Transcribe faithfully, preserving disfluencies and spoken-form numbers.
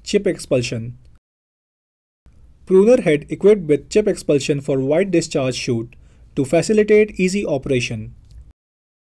chip expulsion. Pruner head equipped with chip expulsion for wide discharge chute to facilitate easy operation.